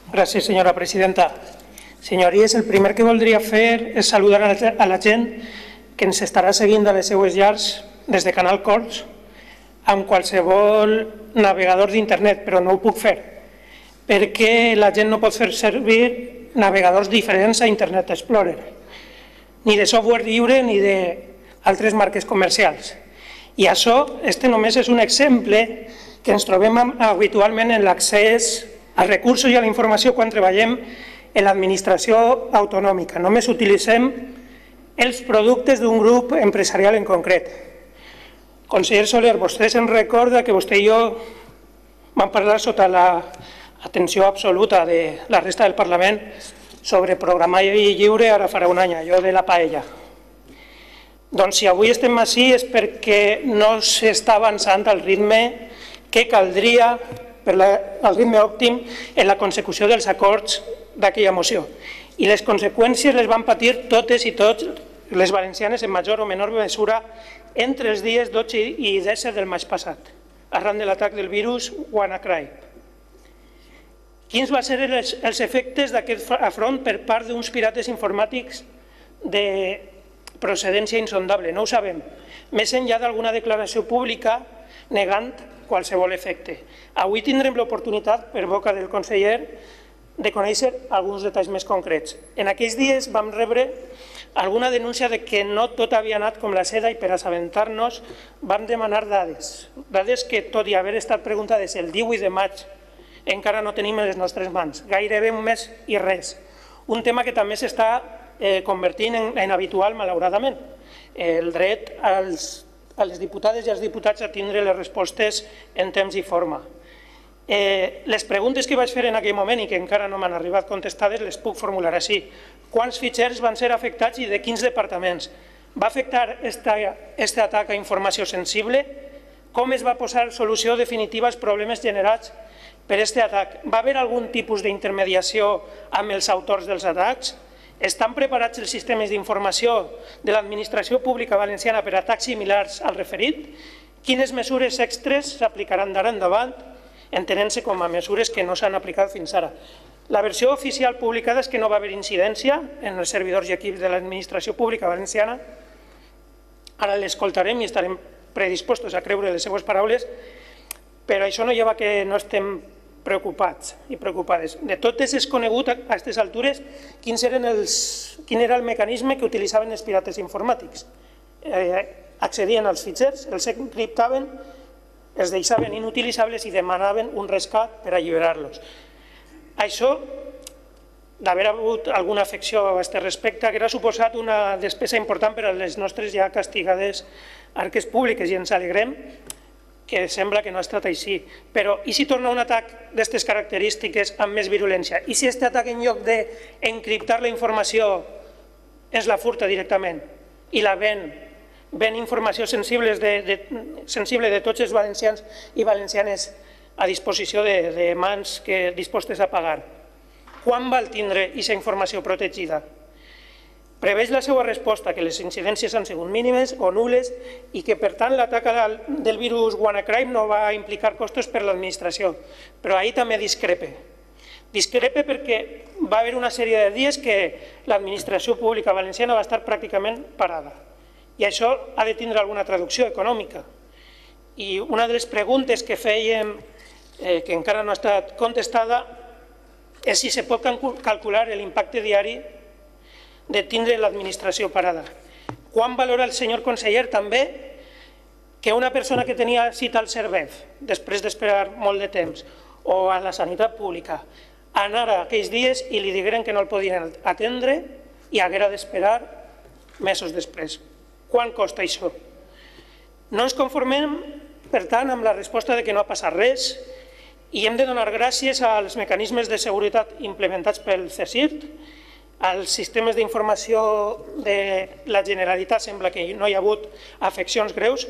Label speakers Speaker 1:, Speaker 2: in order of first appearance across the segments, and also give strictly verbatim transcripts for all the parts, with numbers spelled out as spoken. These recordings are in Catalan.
Speaker 1: Gràcies, senyora presidenta. Senyories, el primer que voldria fer és saludar a la gent que ens estarà seguint de les seues llars des de Canal Corts amb qualsevol navegador d'internet, però no ho puc fer perquè la gent no pot fer servir navegadors diferents a Internet Explorer, ni de software lliure ni d'altres marques comercials. I això, este només és un exemple que ens trobem habitualment en l'accés als recursos i a la informació quan treballem en l'administració autonòmica. Només utilitzem els productes d'un grup empresarial en concret. Conseller Soler, vostè se'n recorda que vostè i jo vam parlar sota l'atenció absoluta de la resta del Parlament sobre programari lliure ara farà un any, allò de la paella. Doncs si avui estem així és perquè no s'està avançant al ritme que caldria, per al ritme òptim, en la consecució dels acords d'aquella moció. I les conseqüències les van patir totes i tots les valencianes en major o menor mesura entre els dies dotze i disset del maig passat, arran de l'atac del virus WannaCry. Quins van ser els efectes d'aquest afront per part d'uns pirates informàtics de procedència insondable? No ho sabem, més enllà d'alguna declaració pública negant qualsevol efecte. Avui tindrem l'oportunitat, per boca del conseller, de conèixer alguns detalls més concrets. En aquells dies vam rebre alguna denúncia de que no tot havia anat com la seda i per assabentar-nos vam demanar dades. Dades que, tot i haver estat preguntades el divuit de maig, encara no tenim en les nostres mans. Gairebé un mes i res. Un tema que també s'està convertint en habitual, malauradament. El dret als a les diputades i als diputats a tindre les respostes en temps i forma. Les preguntes que vaig fer en aquell moment i que encara no m'han arribat contestades les puc formular així. Quants fitxers van ser afectats i de quins departaments? Va afectar aquest atac a informació sensible? Com es va posar solució definitiva als problemes generats per aquest atac? Va haver algun tipus d'intermediació amb els autors dels atacs? Estan preparats els sistemes d'informació de l'administració pública valenciana per a atacs similars al referit? Quines mesures extres s'aplicaran d'ara endavant, entenent-se com a mesures que no s'han aplicat fins ara? La versió oficial publicada és que no va haver incidència en els servidors i equips de l'administració pública valenciana. Ara l'escoltarem i estarem predispostos a creure les seues paraules, però això no lleva que no estem preocupats i preocupades. De totes és conegut a aquestes altures quin era el mecanisme que utilitzaven els pirates informàtics. Accedien als fitxers, els encriptaven, els deixaven inutilitzables i demanaven un rescat per alliberar-los. Això, d'haver hagut alguna afecció a aquest respecte, hauria suposat una despesa important per a les nostres ja castigades arques públiques i ens alegrem que sembla que no ha estat així. Però i si torna un atac d'aquestes característiques amb més virulència? I si aquest atac, en lloc d'encriptar la informació, ens la furta directament i la ven, ven informació sensible de tots els valencians i valencianes a disposició de mans dispostes a pagar? Quan val tindre aquesta informació protegida? Preveix la seva resposta que les incidències han sigut mínimes o nul·les i que, per tant, l'atac del virus WannaCry no va implicar costos per l'administració. Però ahir també discrepe. Discrepe perquè va haver una sèrie de dies que l'administració pública valenciana va estar pràcticament parada. I això ha de tindre alguna traducció econòmica. I una de les preguntes que fèiem, que encara no ha estat contestada, és si se pot calcular l'impacte diari de tindre l'administració parada. Quan valora el senyor conseller també que una persona que tenia cita al Servef, després d'esperar molt de temps, o a la sanitat pública, anara aquells dies i li digueren que no el podien atendre i haguera d'esperar mesos després? Quan costa això? No ens conformem, per tant, amb la resposta de que no ha passat res i hem de donar gràcies als mecanismes de seguretat implementats pel CSIRT, als sistemes d'informació de la Generalitat. Sembla que no hi ha hagut afeccions greus,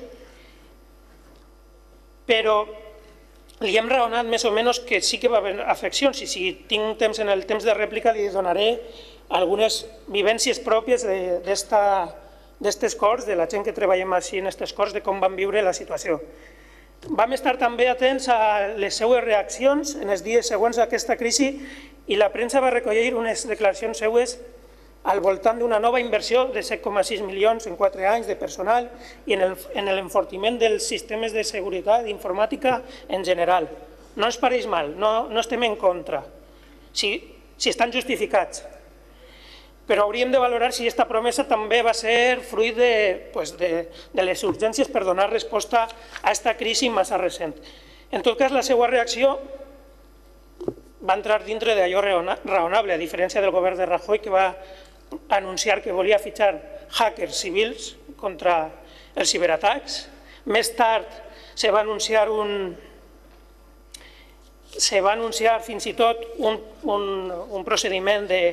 Speaker 1: però li hem raonat més o menys que sí que va haver afeccions i si tinc temps en el temps de rèplica li donaré algunes vivències pròpies d'aquestes corts, de la gent que treballem així en aquestes corts, de com van viure la situació. Vam estar també atents a les seues reaccions en els dies següents a aquesta crisi i la premsa va recollir unes declaracions seues al voltant d'una nova inversió de set coma sis milions en quatre anys de personal i en l'enfortiment dels sistemes de seguretat informàtica en general. No ens pareix mal, no estem en contra, si estan justificats. Però hauríem de valorar si aquesta promesa també va ser fruit de les urgències per donar resposta a aquesta crisi massa recent. En tot cas, la seva reacció va entrar dintre d'allò raonable, a diferència del govern de Rajoy, que va anunciar que volia fitxar hackers civils contra els ciberatacs. Més tard se va anunciar un... se va anunciar fins i tot un procediment de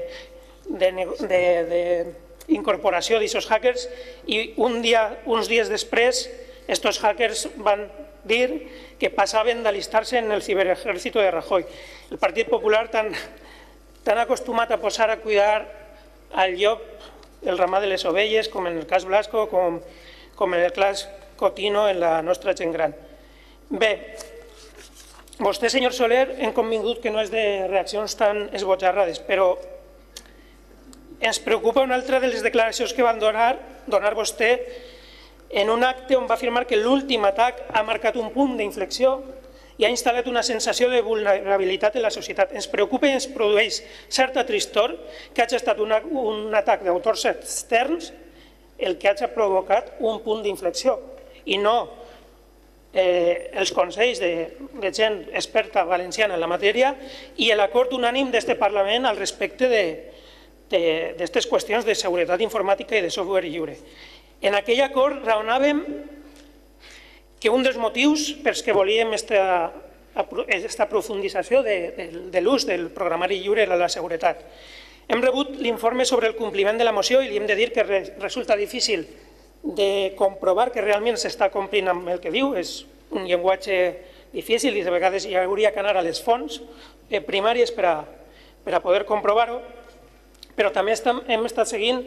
Speaker 1: d'incorporació d'aquests hackers i uns dies després aquests hackers van dir que passaven d'alistar-se en el ciberejército de Rajoy. El Partit Popular, tan acostumat a posar a cuidar al llop el ramat de les ovelles, com en el cas Blasco, com en el cas Cotino en la nostra gent gran. Bé, vostè, senyor Soler, hem convingut que no és de reaccions tan esbojarrades, però ens preocupa una altra de les declaracions que van donar vostè en un acte on va afirmar que l'últim atac ha marcat un punt d'inflexió i ha instal·lat una sensació de vulnerabilitat en la societat. Ens preocupa i ens produeix certa tristor que hagi estat un atac d'autors externs el que hagi provocat un punt d'inflexió i no els consells de gent experta valenciana en la matèria i l'acord unànim d'aquest Parlament al respecte d'aquestes qüestions de seguretat informàtica i de software lliure. En aquell acord raonàvem que un dels motius pels que volíem aquesta profundització de l'ús del programari lliure era la seguretat. Hem rebut l'informe sobre el compliment de la moció i li hem de dir que resulta difícil de comprovar que realment s'està complint amb el que diu. És un llenguatge difícil i de vegades hi hauria que anar a les fonts primàries per a poder comprovar-ho, però també hem estat seguint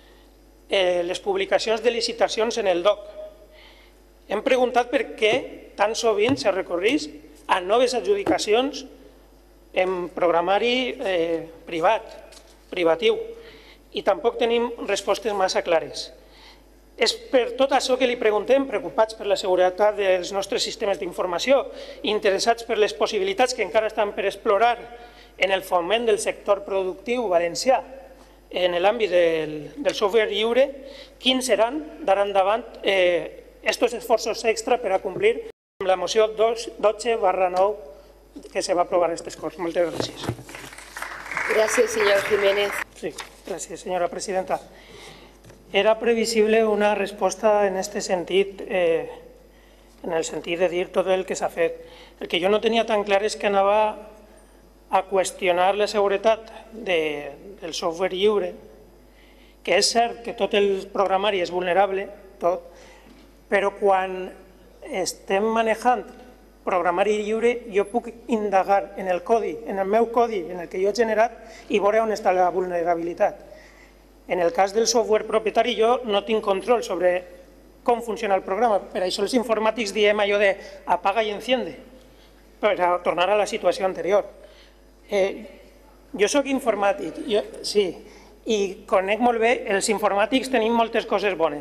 Speaker 1: les publicacions de licitacions en el D O C. Hem preguntat per què tan sovint se recorreix a noves adjudicacions en programari privat, privatiu, i tampoc tenim respostes massa clares. És per tot això que li preguntem, preocupats per la seguretat dels nostres sistemes d'informació, interessats per les possibilitats que encara estan per explorar en el foment del sector productiu valencià en l'àmbit del software lliure, quins seran d'ara endavant aquests esforços extra per a complir amb la moció dotze barra nou que se va aprovar en aquestes Corts. Moltes gràcies.
Speaker 2: Gràcies, senyor Jiménez.
Speaker 1: Sí, gràcies, senyora presidenta. Era previsible una resposta en aquest sentit, en el sentit de dir tot el que s'ha fet. El que jo no tenia tan clar és que anava a qüestionar la seguretat del software lliure, que és cert que tot el programari és vulnerable, tot, però quan estem manejant programari lliure jo puc indagar en el codi, en el meu codi, en el que jo he generat, i veure on està la vulnerabilitat. En el cas del software propietari jo no tinc control sobre com funciona el programa, per això els informàtics diem allò de apaga i enciende, per a tornar a la situació anterior. Jo soc informàtic, sí, i conec molt bé, els informàtics tenim moltes coses bones,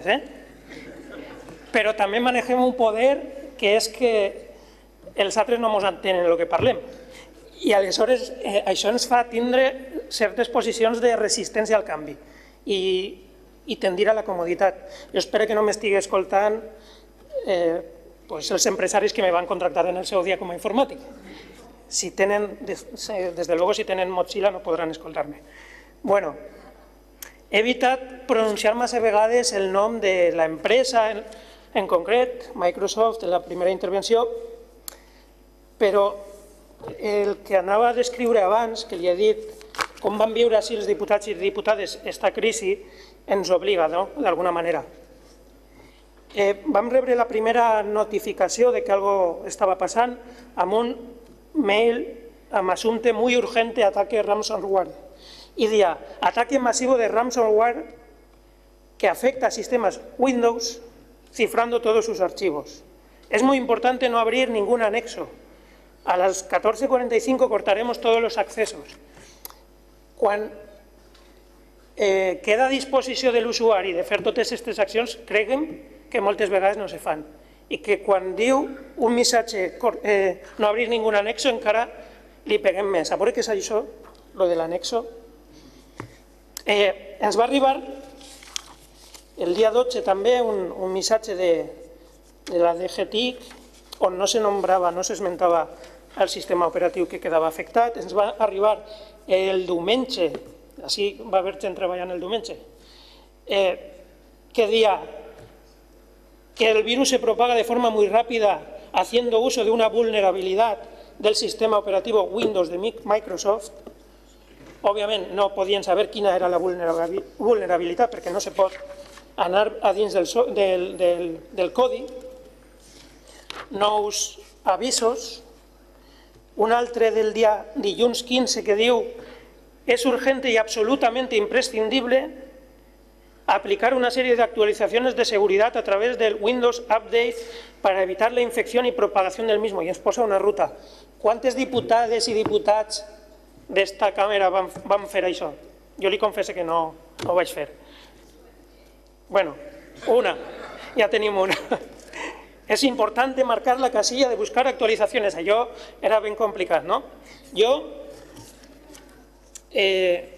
Speaker 1: però també manegem un poder que és que els altres no ens entenen el que parlem. I aleshores això ens fa tindre certes posicions de resistència al canvi i tendir a la comoditat. Jo espero que no m'estigui escoltant els empresaris que me van contractar en el seu dia com a informàtic. Si tenen, des de luego, si tenen Mozilla no podran escoltar-me. Bueno, he evitat pronunciar massa vegades el nom de l'empresa en concret, Microsoft, en la primera intervenció, però el que anava a descriure abans, que li he dit com van viure així els diputats i diputades aquesta crisi, ens obliga, d'alguna manera. Vam rebre la primera notificació de que alguna cosa estava passant amb un mail amb assumpte muy urgente ataque ransomware. Y decía, ataque masivo de ransomware que afecta a sistemas Windows cifrando todos sus archivos. Es muy importante no abrir ningún anexo. A las catorze cuarenta y cinco cortaremos todos los accesos. Quan eh, queda a disposició de l'usuari de fer totes aquestes accions, creguem que moltes vegades no se fan. I que quan diu un missatge eh, no obrir ningú anexo encara li peguem més. A veure què és això, lo de l'anexo. Eh, ens va arribar el dia dotze també un, un missatge de, de la D G T I C on no se nombrava, no s'esmentava el sistema operatiu que quedava afectat. Ens va arribar el diumenge, així va haver gent treballant el diumenge, eh, que dia que el virus se propaga de forma muy rápida haciendo uso de una vulnerabilidad del sistema operativo Windows de Microsoft. Òbviament no podien saber quina era la vulnerabilitat perquè no se pot anar a dins del, del, del, del codi. Nous avisos. Un altre del dia dilluns quinze que diu es urgente y absolutamente imprescindible aplicar una serie de actualizaciones de seguridad a través del Windows Update para evitar la infección y propagación del mismo. I ens posa una ruta. Quantes diputades i diputats d'esta càmera van, van fer això? Jo li confesso que no, no ho vaig fer. Bueno, una. Ja tenim una. Es importante marcar la casilla de buscar actualizaciones. Allò era ben complicat, no? Jo, eh,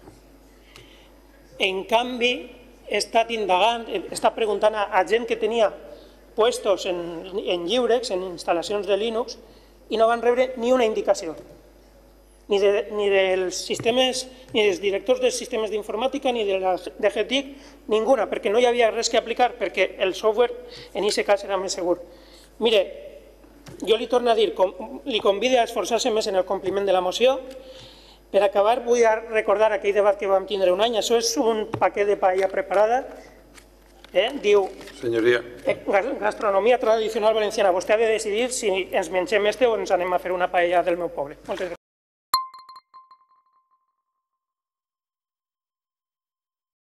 Speaker 1: en canvi, he estat indagant, he estat preguntant a, a gent que tenia puestos en, en lliurex, en instal·lacions de Linux, i no van rebre ni una indicació. Ni, de, ni dels sistemes, ni dels directors dels sistemes d'informàtica, ni de la D G T I C, ninguna, perquè no hi havia res que aplicar, perquè el software en aquest cas era més segur. Mire, jo li torno a dir, com, li convido a esforçar-se més en el compliment de la moció. Per acabar, vull recordar aquell debat que vam tindre un any. Això és un paquet de paella preparada. Eh? Diu,
Speaker 3: Senyoria.
Speaker 1: Eh, gastronomia tradicional valenciana. Vostè ha de decidir si ens mengem este o ens anem a fer una paella del meu poble. Moltes gràcies.